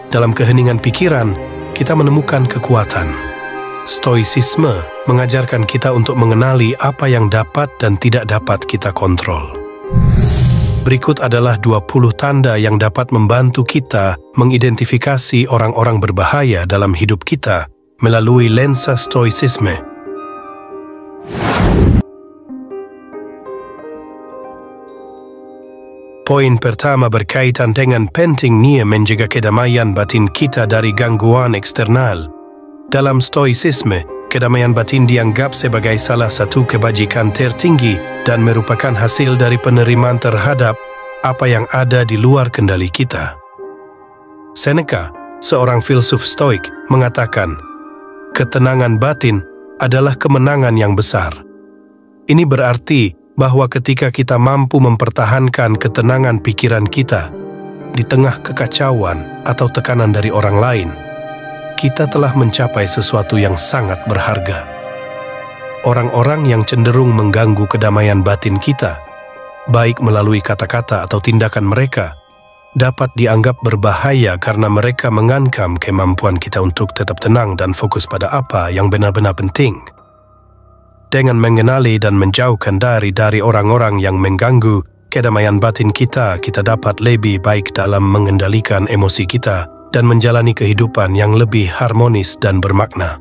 dalam keheningan pikiran, kita menemukan kekuatan. Stoicisme mengajarkan kita untuk mengenali apa yang dapat dan tidak dapat kita kontrol. Berikut adalah 20 tanda yang dapat membantu kita mengidentifikasi orang-orang berbahaya dalam hidup kita melalui lensa Stoicisme. Poin pertama berkaitan dengan pentingnya menjaga kedamaian batin kita dari gangguan eksternal. Dalam Stoicisme, kedamaian batin dianggap sebagai salah satu kebajikan tertinggi dan merupakan hasil dari penerimaan terhadap apa yang ada di luar kendali kita. Seneca, seorang filsuf Stoik, mengatakan, ketenangan batin adalah kemenangan yang besar. Ini berarti bahwa ketika kita mampu mempertahankan ketenangan pikiran kita di tengah kekacauan atau tekanan dari orang lain, kita telah mencapai sesuatu yang sangat berharga. Orang-orang yang cenderung mengganggu kedamaian batin kita, baik melalui kata-kata atau tindakan mereka, dapat dianggap berbahaya karena mereka mengancam kemampuan kita untuk tetap tenang dan fokus pada apa yang benar-benar penting. Dengan mengenali dan menjauhkan dari orang-orang yang mengganggu kedamaian batin kita, kita dapat lebih baik dalam mengendalikan emosi kita dan menjalani kehidupan yang lebih harmonis dan bermakna.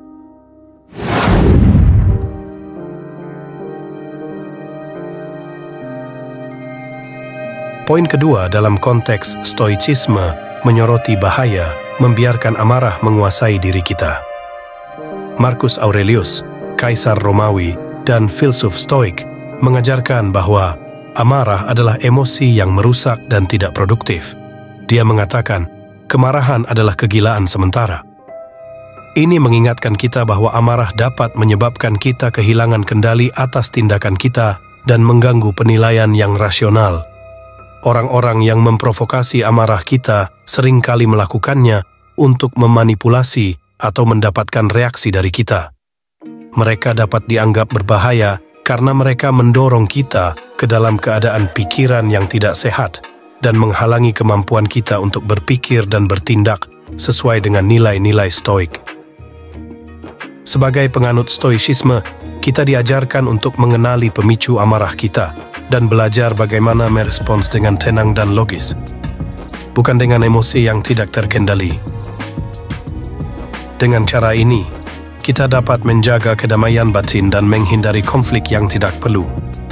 Poin kedua dalam konteks Stoicisme menyoroti bahaya membiarkan amarah menguasai diri kita. Marcus Aurelius, Kaisar Romawi dan filsuf Stoik, mengajarkan bahwa amarah adalah emosi yang merusak dan tidak produktif. Dia mengatakan, kemarahan adalah kegilaan sementara. Ini mengingatkan kita bahwa amarah dapat menyebabkan kita kehilangan kendali atas tindakan kita dan mengganggu penilaian yang rasional. Orang-orang yang memprovokasi amarah kita seringkali melakukannya untuk memanipulasi atau mendapatkan reaksi dari kita. Mereka dapat dianggap berbahaya karena mereka mendorong kita ke dalam keadaan pikiran yang tidak sehat dan menghalangi kemampuan kita untuk berpikir dan bertindak sesuai dengan nilai-nilai Stoik. Sebagai penganut Stoicisme, kita diajarkan untuk mengenali pemicu amarah kita dan belajar bagaimana merespons dengan tenang dan logis, bukan dengan emosi yang tidak terkendali. Dengan cara ini, kita dapat menjaga kedamaian batin dan menghindari konflik yang tidak perlu.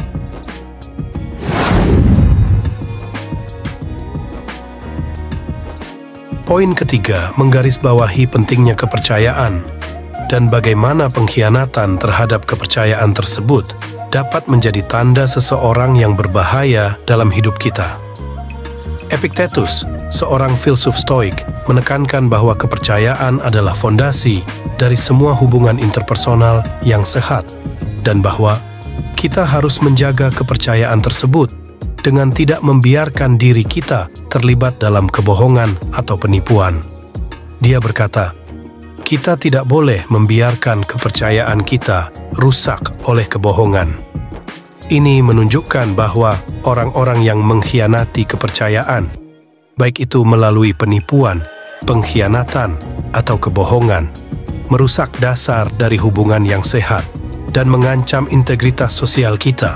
Poin ketiga menggarisbawahi pentingnya kepercayaan dan bagaimana pengkhianatan terhadap kepercayaan tersebut dapat menjadi tanda seseorang yang berbahaya dalam hidup kita. Epictetus, seorang filsuf Stoik, menekankan bahwa kepercayaan adalah fondasi dari semua hubungan interpersonal yang sehat dan bahwa kita harus menjaga kepercayaan tersebut dengan tidak membiarkan diri kita terlibat dalam kebohongan atau penipuan. Dia berkata, kita tidak boleh membiarkan kepercayaan kita rusak oleh kebohongan. Ini menunjukkan bahwa orang-orang yang mengkhianati kepercayaan, baik itu melalui penipuan, pengkhianatan, atau kebohongan, merusak dasar dari hubungan yang sehat dan mengancam integritas sosial kita.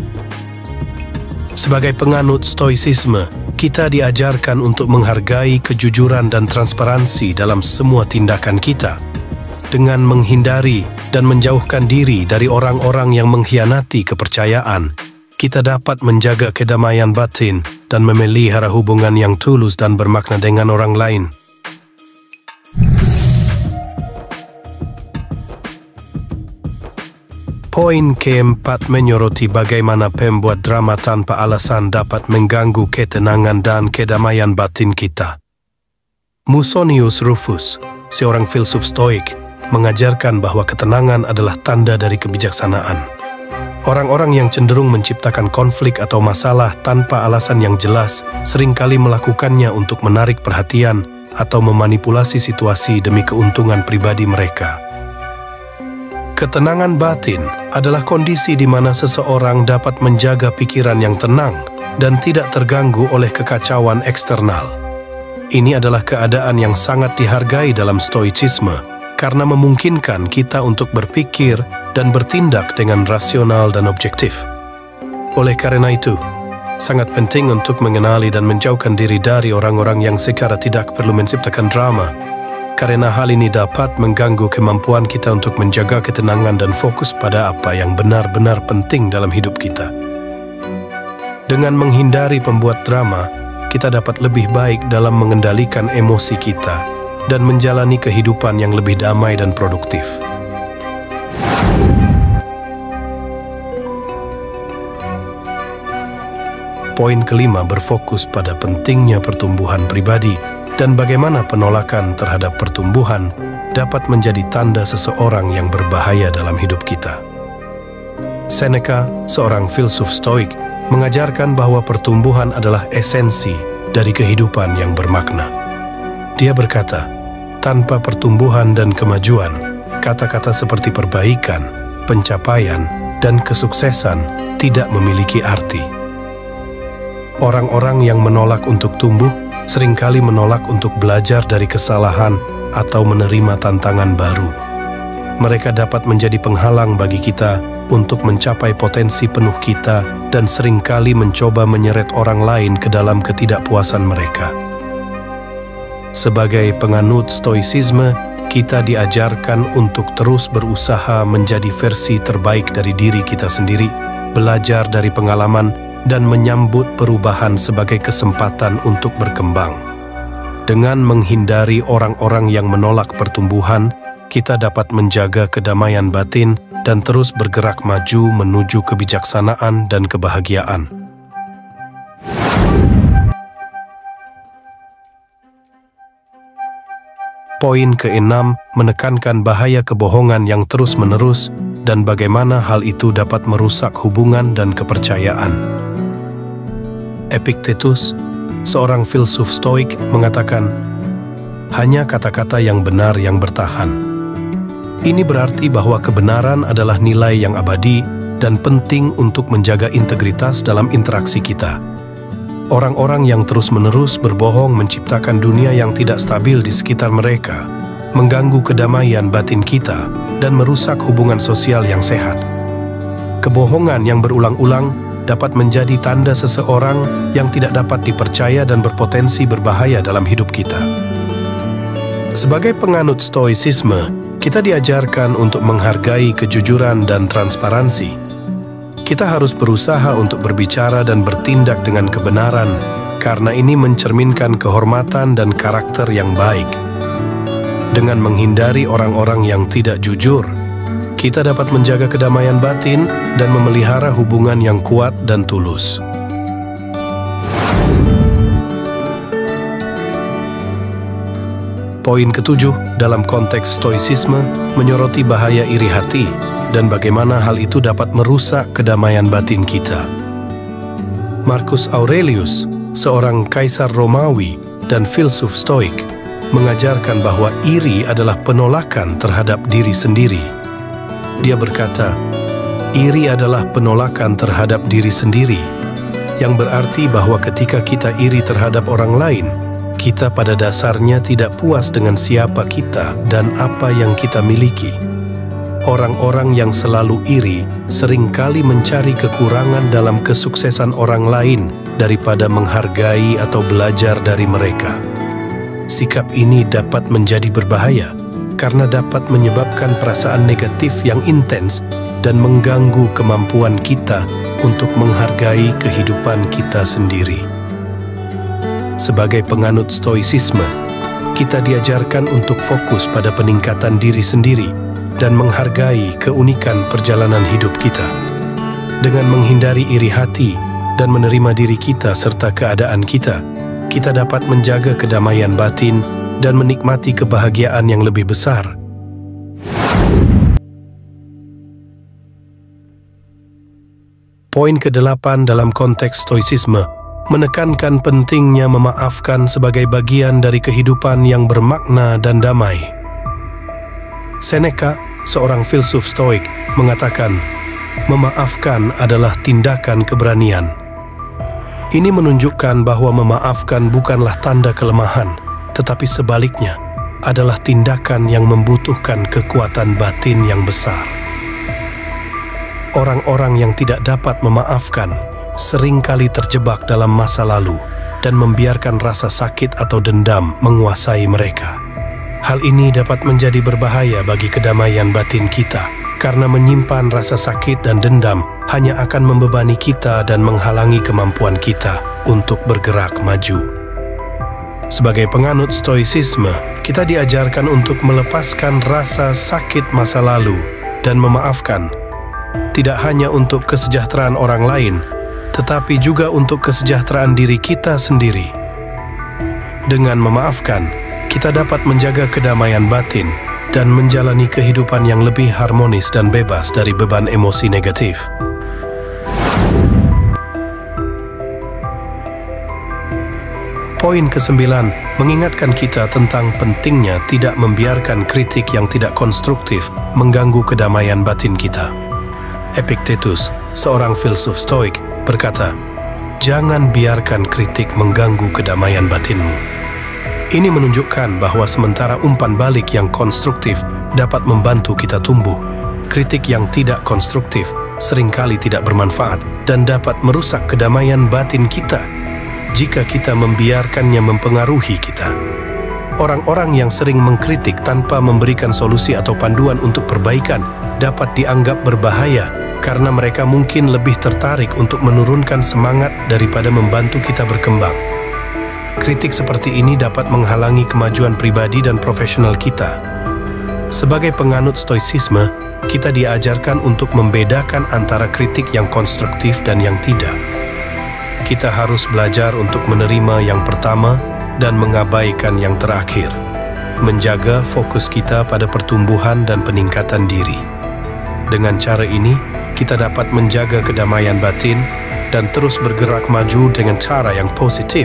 Sebagai penganut Stoicisme, kita diajarkan untuk menghargai kejujuran dan transparansi dalam semua tindakan kita, dengan menghindari dan menjauhkan diri dari orang-orang yang mengkhianati kepercayaan. Kita dapat menjaga kedamaian batin dan memelihara hubungan yang tulus dan bermakna dengan orang lain. Poin keempat menyoroti bagaimana pembuat drama tanpa alasan dapat mengganggu ketenangan dan kedamaian batin kita. Musonius Rufus, seorang filsuf Stoik, mengajarkan bahwa ketenangan adalah tanda dari kebijaksanaan. Orang-orang yang cenderung menciptakan konflik atau masalah tanpa alasan yang jelas seringkali melakukannya untuk menarik perhatian atau memanipulasi situasi demi keuntungan pribadi mereka. Ketenangan batin adalah kondisi di mana seseorang dapat menjaga pikiran yang tenang dan tidak terganggu oleh kekacauan eksternal. Ini adalah keadaan yang sangat dihargai dalam stoicisme karena memungkinkan kita untuk berpikir dan bertindak dengan rasional dan objektif. Oleh karena itu, sangat penting untuk mengenali dan menjauhkan diri dari orang-orang yang secara tidak perlu menciptakan drama, karena hal ini dapat mengganggu kemampuan kita untuk menjaga ketenangan dan fokus pada apa yang benar-benar penting dalam hidup kita. Dengan menghindari pembuat drama, kita dapat lebih baik dalam mengendalikan emosi kita dan menjalani kehidupan yang lebih damai dan produktif. Poin kelima berfokus pada pentingnya pertumbuhan pribadi dan bagaimana penolakan terhadap pertumbuhan dapat menjadi tanda seseorang yang berbahaya dalam hidup kita. Seneca, seorang filsuf Stoik, mengajarkan bahwa pertumbuhan adalah esensi dari kehidupan yang bermakna. Dia berkata, tanpa pertumbuhan dan kemajuan, kata-kata seperti perbaikan, pencapaian, dan kesuksesan tidak memiliki arti. Orang-orang yang menolak untuk tumbuh seringkali menolak untuk belajar dari kesalahan atau menerima tantangan baru. Mereka dapat menjadi penghalang bagi kita untuk mencapai potensi penuh kita dan seringkali mencoba menyeret orang lain ke dalam ketidakpuasan mereka. Sebagai penganut stoicisme, kita diajarkan untuk terus berusaha menjadi versi terbaik dari diri kita sendiri, belajar dari pengalaman, dan menyambut perubahan sebagai kesempatan untuk berkembang. Dengan menghindari orang-orang yang menolak pertumbuhan, kita dapat menjaga kedamaian batin dan terus bergerak maju menuju kebijaksanaan dan kebahagiaan. Poin keenam menekankan bahaya kebohongan yang terus-menerus dan bagaimana hal itu dapat merusak hubungan dan kepercayaan. Epictetus, seorang filsuf Stoik, mengatakan, hanya kata-kata yang benar yang bertahan. Ini berarti bahwa kebenaran adalah nilai yang abadi dan penting untuk menjaga integritas dalam interaksi kita. Orang-orang yang terus-menerus berbohong menciptakan dunia yang tidak stabil di sekitar mereka, mengganggu kedamaian batin kita, dan merusak hubungan sosial yang sehat. Kebohongan yang berulang-ulang dapat menjadi tanda seseorang yang tidak dapat dipercaya dan berpotensi berbahaya dalam hidup kita. Sebagai penganut stoicisme, kita diajarkan untuk menghargai kejujuran dan transparansi. Kita harus berusaha untuk berbicara dan bertindak dengan kebenaran, karena ini mencerminkan kehormatan dan karakter yang baik. Dengan menghindari orang-orang yang tidak jujur, kita dapat menjaga kedamaian batin dan memelihara hubungan yang kuat dan tulus. Poin ketujuh dalam konteks stoicisme menyoroti bahaya iri hati dan bagaimana hal itu dapat merusak kedamaian batin kita. Marcus Aurelius, seorang kaisar Romawi dan filsuf Stoik, mengajarkan bahwa iri adalah penolakan terhadap diri sendiri. Dia berkata, iri adalah penolakan terhadap diri sendiri, yang berarti bahwa ketika kita iri terhadap orang lain, kita pada dasarnya tidak puas dengan siapa kita dan apa yang kita miliki. Orang-orang yang selalu iri seringkali mencari kekurangan dalam kesuksesan orang lain daripada menghargai atau belajar dari mereka. Sikap ini dapat menjadi berbahaya karena dapat menyebabkan perasaan negatif yang intens dan mengganggu kemampuan kita untuk menghargai kehidupan kita sendiri. Sebagai penganut stoicisme, kita diajarkan untuk fokus pada peningkatan diri sendiri dan menghargai keunikan perjalanan hidup kita. Dengan menghindari iri hati dan menerima diri kita serta keadaan kita, kita dapat menjaga kedamaian batin dan menikmati kebahagiaan yang lebih besar. Poin ke-8 dalam konteks stoicisme menekankan pentingnya memaafkan sebagai bagian dari kehidupan yang bermakna dan damai. Seneca, seorang filsuf Stoik, mengatakan, memaafkan adalah tindakan keberanian. Ini menunjukkan bahwa memaafkan bukanlah tanda kelemahan, tetapi sebaliknya adalah tindakan yang membutuhkan kekuatan batin yang besar. Orang-orang yang tidak dapat memaafkan seringkali terjebak dalam masa lalu dan membiarkan rasa sakit atau dendam menguasai mereka. Hal ini dapat menjadi berbahaya bagi kedamaian batin kita, karena menyimpan rasa sakit dan dendam hanya akan membebani kita dan menghalangi kemampuan kita untuk bergerak maju. Sebagai penganut stoisisme, kita diajarkan untuk melepaskan rasa sakit masa lalu dan memaafkan, tidak hanya untuk kesejahteraan orang lain, tetapi juga untuk kesejahteraan diri kita sendiri. Dengan memaafkan, kita dapat menjaga kedamaian batin dan menjalani kehidupan yang lebih harmonis dan bebas dari beban emosi negatif. Poin ke-9 mengingatkan kita tentang pentingnya tidak membiarkan kritik yang tidak konstruktif mengganggu kedamaian batin kita. Epictetus, seorang filsuf Stoik, berkata, "Jangan biarkan kritik mengganggu kedamaian batinmu." Ini menunjukkan bahwa sementara umpan balik yang konstruktif dapat membantu kita tumbuh, kritik yang tidak konstruktif seringkali tidak bermanfaat dan dapat merusak kedamaian batin kita jika kita membiarkannya mempengaruhi kita. Orang-orang yang sering mengkritik tanpa memberikan solusi atau panduan untuk perbaikan dapat dianggap berbahaya karena mereka mungkin lebih tertarik untuk menurunkan semangat daripada membantu kita berkembang. Kritik seperti ini dapat menghalangi kemajuan pribadi dan profesional kita. Sebagai penganut stoicisme, kita diajarkan untuk membedakan antara kritik yang konstruktif dan yang tidak. Kita harus belajar untuk menerima yang pertama dan mengabaikan yang terakhir, menjaga fokus kita pada pertumbuhan dan peningkatan diri. Dengan cara ini, kita dapat menjaga kedamaian batin dan terus bergerak maju dengan cara yang positif.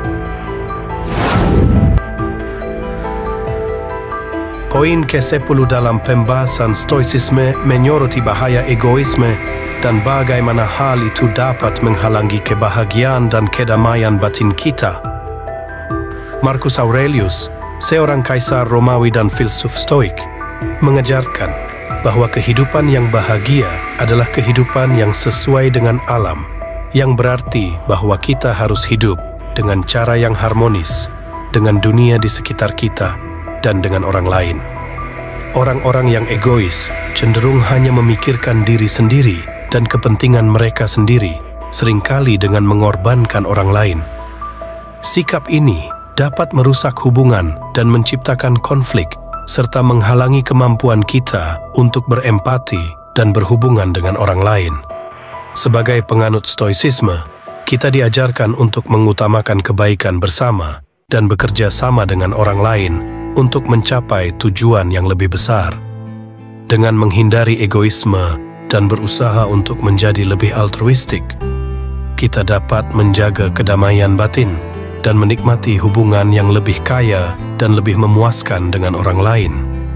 Poin ke-10 dalam pembahasan stoicisme menyoroti bahaya egoisme dan bagaimana hal itu dapat menghalangi kebahagiaan dan kedamaian batin kita. Marcus Aurelius, seorang kaisar Romawi dan filsuf Stoik, mengajarkan bahwa kehidupan yang bahagia adalah kehidupan yang sesuai dengan alam, yang berarti bahwa kita harus hidup dengan cara yang harmonis, dengan dunia di sekitar kita, dan dengan orang lain. Orang-orang yang egois cenderung hanya memikirkan diri sendiri dan kepentingan mereka sendiri, seringkali dengan mengorbankan orang lain. Sikap ini dapat merusak hubungan dan menciptakan konflik, serta menghalangi kemampuan kita untuk berempati dan berhubungan dengan orang lain. Sebagai penganut stoicisme, kita diajarkan untuk mengutamakan kebaikan bersama dan bekerja sama dengan orang lain untuk mencapai tujuan yang lebih besar. Dengan menghindari egoisme dan berusaha untuk menjadi lebih altruistik, kita dapat menjaga kedamaian batin dan menikmati hubungan yang lebih kaya dan lebih memuaskan dengan orang lain.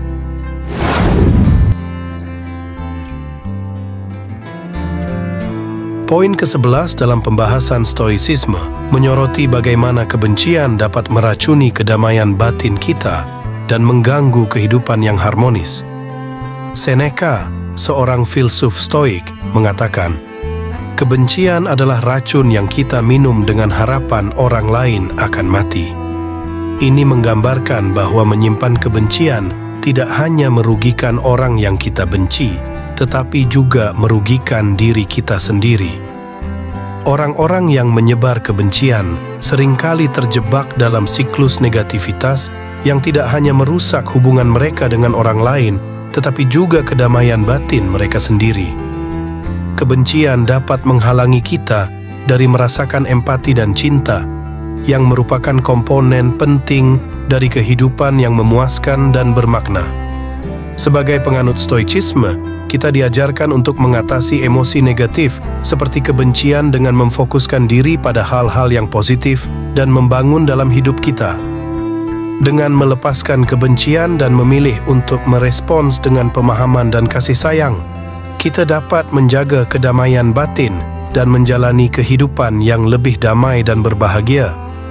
Poin ke-11 dalam pembahasan stoicisme menyoroti bagaimana kebencian dapat meracuni kedamaian batin kita dan mengganggu kehidupan yang harmonis. Seneca, seorang filsuf Stoik, mengatakan, "Kebencian adalah racun yang kita minum dengan harapan orang lain akan mati." Ini menggambarkan bahwa menyimpan kebencian tidak hanya merugikan orang yang kita benci, tetapi juga merugikan diri kita sendiri. Orang-orang yang menyebar kebencian seringkali terjebak dalam siklus negativitas yang tidak hanya merusak hubungan mereka dengan orang lain, tetapi juga kedamaian batin mereka sendiri. Kebencian dapat menghalangi kita dari merasakan empati dan cinta, yang merupakan komponen penting dari kehidupan yang memuaskan dan bermakna. Sebagai penganut stoicisme, kita diajarkan untuk mengatasi emosi negatif seperti kebencian dengan memfokuskan diri pada hal-hal yang positif dan membangun dalam hidup kita. Dengan melepaskan kebencian dan memilih untuk merespons dengan pemahaman dan kasih sayang, kita dapat menjaga kedamaian batin dan menjalani kehidupan yang lebih damai dan berbahagia.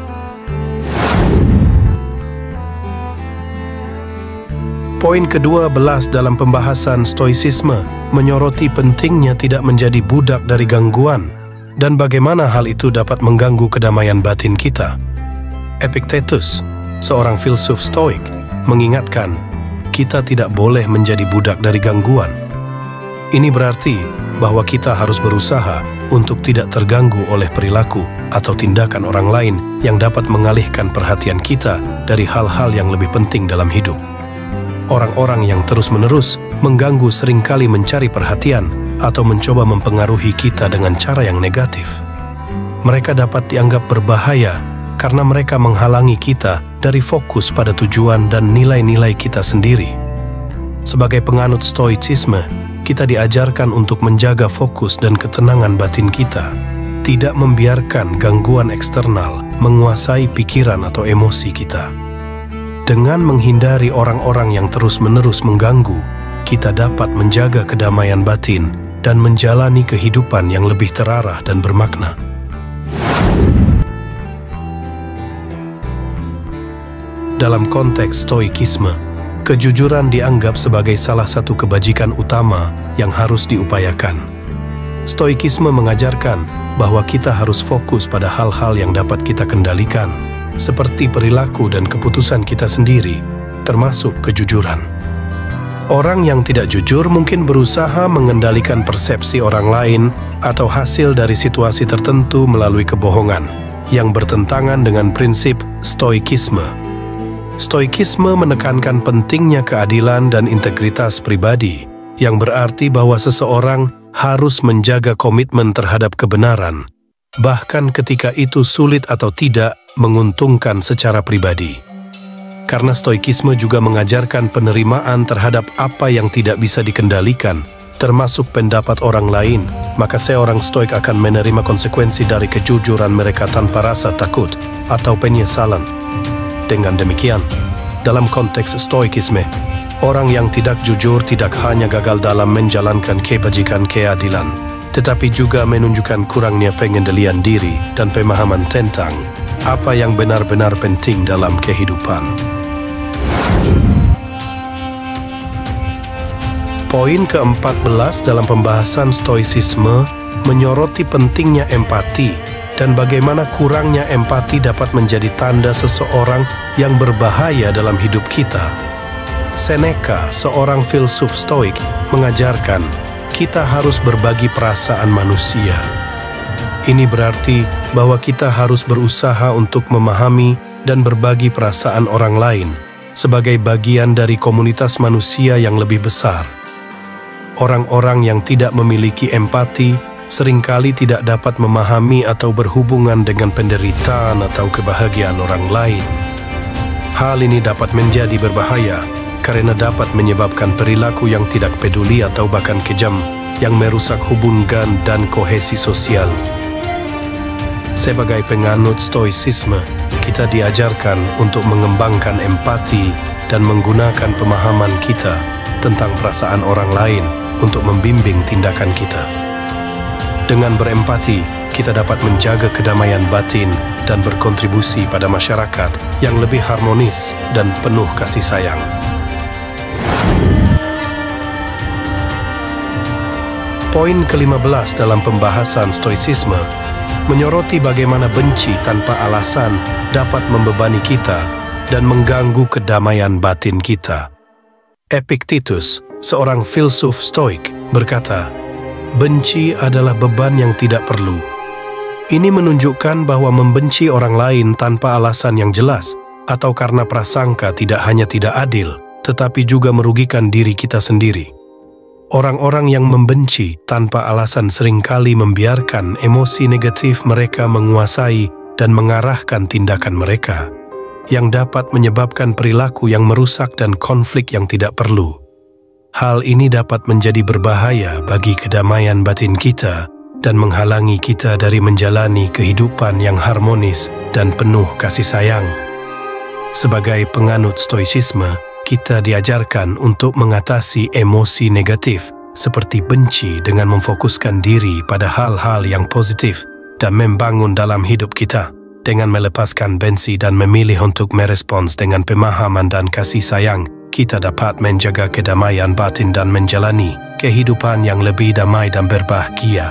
Poin ke-12 dalam pembahasan stoicisme menyoroti pentingnya tidak menjadi budak dari gangguan dan bagaimana hal itu dapat mengganggu kedamaian batin kita. Epictetus, seorang filsuf stoik, mengingatkan kita tidak boleh menjadi budak dari gangguan. Ini berarti bahwa kita harus berusaha untuk tidak terganggu oleh perilaku atau tindakan orang lain yang dapat mengalihkan perhatian kita dari hal-hal yang lebih penting dalam hidup. Orang-orang yang terus-menerus mengganggu seringkali mencari perhatian atau mencoba mempengaruhi kita dengan cara yang negatif. Mereka dapat dianggap berbahaya karena mereka menghalangi kita dari fokus pada tujuan dan nilai-nilai kita sendiri. Sebagai penganut stoicisme, kita diajarkan untuk menjaga fokus dan ketenangan batin kita, tidak membiarkan gangguan eksternal menguasai pikiran atau emosi kita. Dengan menghindari orang-orang yang terus-menerus mengganggu, kita dapat menjaga kedamaian batin dan menjalani kehidupan yang lebih terarah dan bermakna. Dalam konteks stoikisme, kejujuran dianggap sebagai salah satu kebajikan utama yang harus diupayakan. Stoikisme mengajarkan bahwa kita harus fokus pada hal-hal yang dapat kita kendalikan, seperti perilaku dan keputusan kita sendiri, termasuk kejujuran. Orang yang tidak jujur mungkin berusaha mengendalikan persepsi orang lain atau hasil dari situasi tertentu melalui kebohongan, yang bertentangan dengan prinsip stoikisme. Stoikisme menekankan pentingnya keadilan dan integritas pribadi, yang berarti bahwa seseorang harus menjaga komitmen terhadap kebenaran, bahkan ketika itu sulit atau tidak menguntungkan secara pribadi. Karena stoikisme juga mengajarkan penerimaan terhadap apa yang tidak bisa dikendalikan, termasuk pendapat orang lain, maka seorang stoik akan menerima konsekuensi dari kejujuran mereka tanpa rasa takut atau penyesalan. Dengan demikian, dalam konteks stoikisme, orang yang tidak jujur tidak hanya gagal dalam menjalankan kebajikan keadilan, tetapi juga menunjukkan kurangnya pengendalian diri dan pemahaman tentang apa yang benar-benar penting dalam kehidupan. Poin ke-14 dalam pembahasan stoicisme menyoroti pentingnya empati dan bagaimana kurangnya empati dapat menjadi tanda seseorang yang berbahaya dalam hidup kita. Seneca, seorang filsuf stoik, mengajarkan kita harus berbagi perasaan manusia. Ini berarti bahwa kita harus berusaha untuk memahami dan berbagi perasaan orang lain sebagai bagian dari komunitas manusia yang lebih besar. Orang-orang yang tidak memiliki empati seringkali tidak dapat memahami atau berhubungan dengan penderitaan atau kebahagiaan orang lain. Hal ini dapat menjadi berbahaya karena dapat menyebabkan perilaku yang tidak peduli atau bahkan kejam yang merusak hubungan dan kohesi sosial. Sebagai penganut stoicisme, kita diajarkan untuk mengembangkan empati dan menggunakan pemahaman kita tentang perasaan orang lain untuk membimbing tindakan kita. Dengan berempati, kita dapat menjaga kedamaian batin dan berkontribusi pada masyarakat yang lebih harmonis dan penuh kasih sayang. Poin ke-15 dalam pembahasan stoicisme menyoroti bagaimana benci tanpa alasan dapat membebani kita dan mengganggu kedamaian batin kita. Epictetus, seorang filsuf stoik, berkata, benci adalah beban yang tidak perlu. Ini menunjukkan bahwa membenci orang lain tanpa alasan yang jelas atau karena prasangka tidak hanya tidak adil, tetapi juga merugikan diri kita sendiri. Orang-orang yang membenci tanpa alasan seringkali membiarkan emosi negatif mereka menguasai dan mengarahkan tindakan mereka, yang dapat menyebabkan perilaku yang merusak dan konflik yang tidak perlu. Hal ini dapat menjadi berbahaya bagi kedamaian batin kita dan menghalangi kita dari menjalani kehidupan yang harmonis dan penuh kasih sayang. Sebagai penganut stoicisme, kita diajarkan untuk mengatasi emosi negatif seperti benci dengan memfokuskan diri pada hal-hal yang positif dan membangun dalam hidup kita. Dengan melepaskan benci dan memilih untuk merespons dengan pemahaman dan kasih sayang, kita dapat menjaga kedamaian batin dan menjalani kehidupan yang lebih damai dan berbahagia.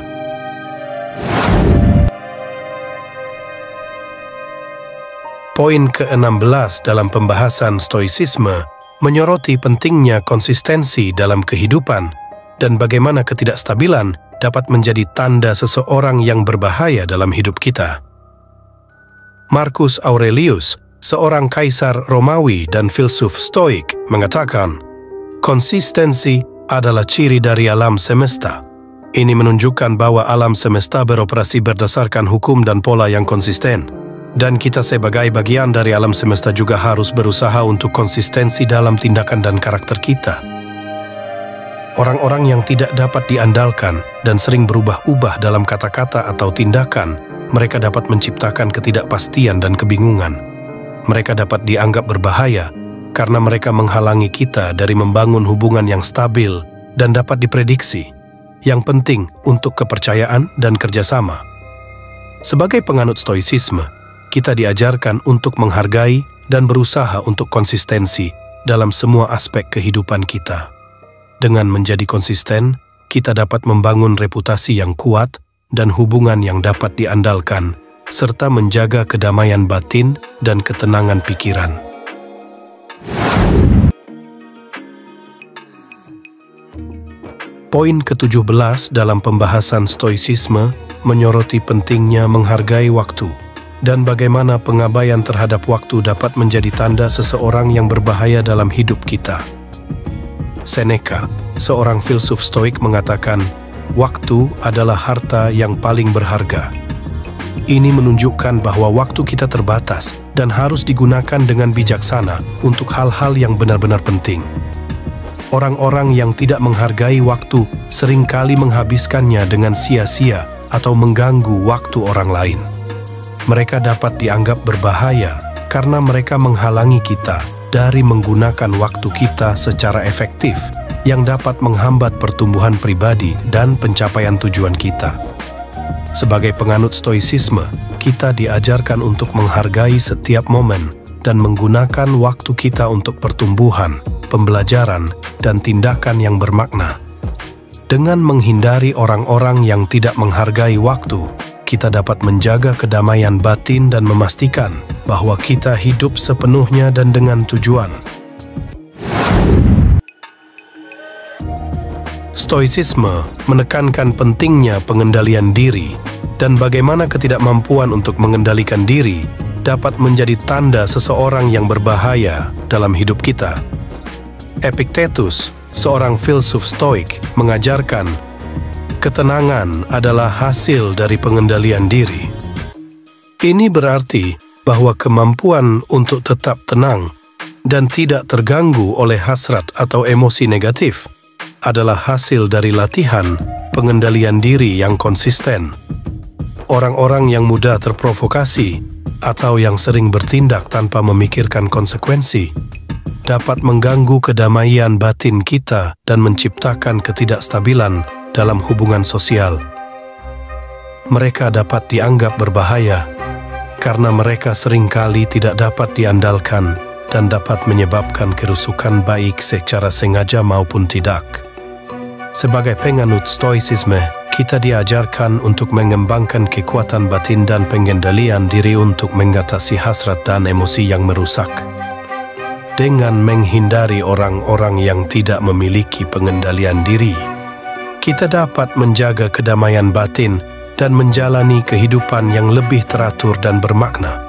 Poin ke-16 dalam pembahasan stoicisme menyoroti pentingnya konsistensi dalam kehidupan dan bagaimana ketidakstabilan dapat menjadi tanda seseorang yang berbahaya dalam hidup kita. Marcus Aurelius, seorang kaisar Romawi dan filsuf Stoik, mengatakan, konsistensi adalah ciri dari alam semesta. Ini menunjukkan bahwa alam semesta beroperasi berdasarkan hukum dan pola yang konsisten. Dan kita sebagai bagian dari alam semesta juga harus berusaha untuk konsistensi dalam tindakan dan karakter kita. Orang-orang yang tidak dapat diandalkan dan sering berubah-ubah dalam kata-kata atau tindakan, mereka dapat menciptakan ketidakpastian dan kebingungan. Mereka dapat dianggap berbahaya karena mereka menghalangi kita dari membangun hubungan yang stabil dan dapat diprediksi. Yang penting untuk kepercayaan dan kerjasama. Sebagai penganut stoicisme, kita diajarkan untuk menghargai dan berusaha untuk konsistensi dalam semua aspek kehidupan kita. Dengan menjadi konsisten, kita dapat membangun reputasi yang kuat dan hubungan yang dapat diandalkan, serta menjaga kedamaian batin dan ketenangan pikiran. Poin ke-17 dalam pembahasan stoicisme menyoroti pentingnya menghargai waktu dan bagaimana pengabaian terhadap waktu dapat menjadi tanda seseorang yang berbahaya dalam hidup kita. Seneca, seorang filsuf Stoik, mengatakan, waktu adalah harta yang paling berharga. Ini menunjukkan bahwa waktu kita terbatas dan harus digunakan dengan bijaksana untuk hal-hal yang benar-benar penting. Orang-orang yang tidak menghargai waktu seringkali menghabiskannya dengan sia-sia atau mengganggu waktu orang lain. Mereka dapat dianggap berbahaya karena mereka menghalangi kita dari menggunakan waktu kita secara efektif yang dapat menghambat pertumbuhan pribadi dan pencapaian tujuan kita. Sebagai penganut stoicisme, kita diajarkan untuk menghargai setiap momen dan menggunakan waktu kita untuk pertumbuhan, pembelajaran, dan tindakan yang bermakna. Dengan menghindari orang-orang yang tidak menghargai waktu, kita dapat menjaga kedamaian batin dan memastikan bahwa kita hidup sepenuhnya dan dengan tujuan. Stoicisme menekankan pentingnya pengendalian diri dan bagaimana ketidakmampuan untuk mengendalikan diri dapat menjadi tanda seseorang yang berbahaya dalam hidup kita. Epictetus, seorang filsuf Stoik, mengajarkan ketenangan adalah hasil dari pengendalian diri. Ini berarti bahwa kemampuan untuk tetap tenang dan tidak terganggu oleh hasrat atau emosi negatif adalah hasil dari latihan pengendalian diri yang konsisten. Orang-orang yang mudah terprovokasi atau yang sering bertindak tanpa memikirkan konsekuensi dapat mengganggu kedamaian batin kita dan menciptakan ketidakstabilan dalam hubungan sosial. Mereka dapat dianggap berbahaya karena mereka seringkali tidak dapat diandalkan dan dapat menyebabkan kerusakan baik secara sengaja maupun tidak. Sebagai penganut stoicisme, kita diajarkan untuk mengembangkan kekuatan batin dan pengendalian diri untuk mengatasi hasrat dan emosi yang merusak. Dengan menghindari orang-orang yang tidak memiliki pengendalian diri, kita dapat menjaga kedamaian batin dan menjalani kehidupan yang lebih teratur dan bermakna.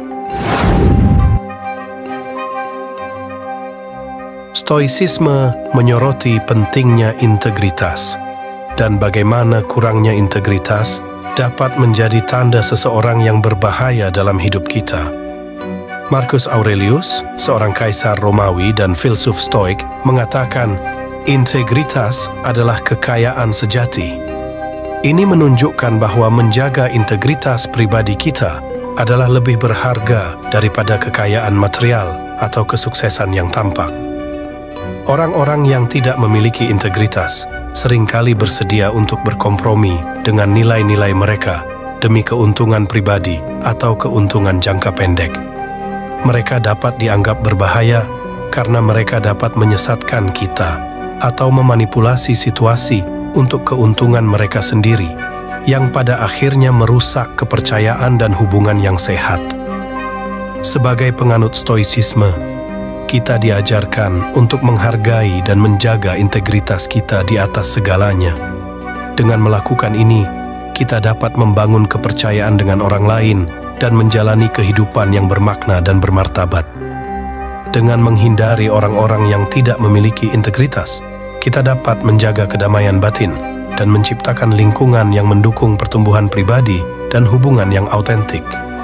Stoicisme menyoroti pentingnya integritas dan bagaimana kurangnya integritas dapat menjadi tanda seseorang yang berbahaya dalam hidup kita. Marcus Aurelius, seorang kaisar Romawi dan filsuf Stoik, mengatakan, integritas adalah kekayaan sejati. Ini menunjukkan bahwa menjaga integritas pribadi kita adalah lebih berharga daripada kekayaan material atau kesuksesan yang tampak. Orang-orang yang tidak memiliki integritas seringkali bersedia untuk berkompromi dengan nilai-nilai mereka demi keuntungan pribadi atau keuntungan jangka pendek. Mereka dapat dianggap berbahaya karena mereka dapat menyesatkan kita atau memanipulasi situasi untuk keuntungan mereka sendiri, yang pada akhirnya merusak kepercayaan dan hubungan yang sehat. Sebagai penganut stoicisme, kita diajarkan untuk menghargai dan menjaga integritas kita di atas segalanya. Dengan melakukan ini, kita dapat membangun kepercayaan dengan orang lain dan menjalani kehidupan yang bermakna dan bermartabat. Dengan menghindari orang-orang yang tidak memiliki integritas, kita dapat menjaga kedamaian batin dan menciptakan lingkungan yang mendukung pertumbuhan pribadi dan hubungan yang autentik.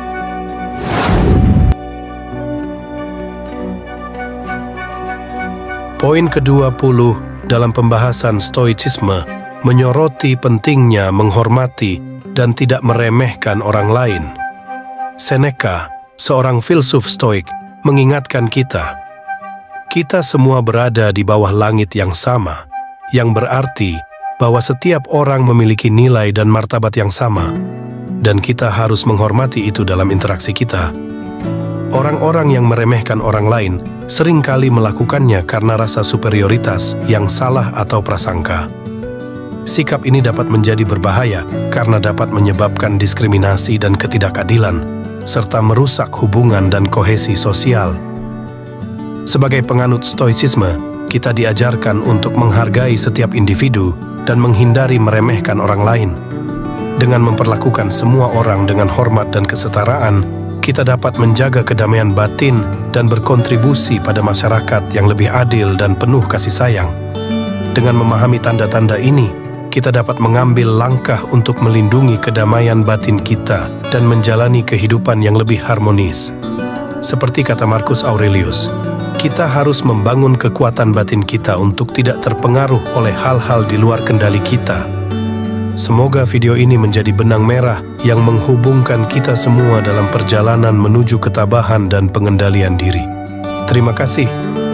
Poin ke-20 dalam pembahasan stoicisme menyoroti pentingnya menghormati dan tidak meremehkan orang lain. Seneca, seorang filsuf stoik, mengingatkan kita semua berada di bawah langit yang sama, yang berarti bahwa setiap orang memiliki nilai dan martabat yang sama, dan kita harus menghormati itu dalam interaksi kita. Orang-orang yang meremehkan orang lain seringkali melakukannya karena rasa superioritas yang salah atau prasangka. Sikap ini dapat menjadi berbahaya karena dapat menyebabkan diskriminasi dan ketidakadilan, serta merusak hubungan dan kohesi sosial. Sebagai penganut stoicisme, kita diajarkan untuk menghargai setiap individu dan menghindari meremehkan orang lain. Dengan memperlakukan semua orang dengan hormat dan kesetaraan, kita dapat menjaga kedamaian batin dan berkontribusi pada masyarakat yang lebih adil dan penuh kasih sayang. Dengan memahami tanda-tanda ini, kita dapat mengambil langkah untuk melindungi kedamaian batin kita dan menjalani kehidupan yang lebih harmonis. Seperti kata Marcus Aurelius, kita harus membangun kekuatan batin kita untuk tidak terpengaruh oleh hal-hal di luar kendali kita. Semoga video ini menjadi benang merah yang menghubungkan kita semua dalam perjalanan menuju ketabahan dan pengendalian diri. Terima kasih.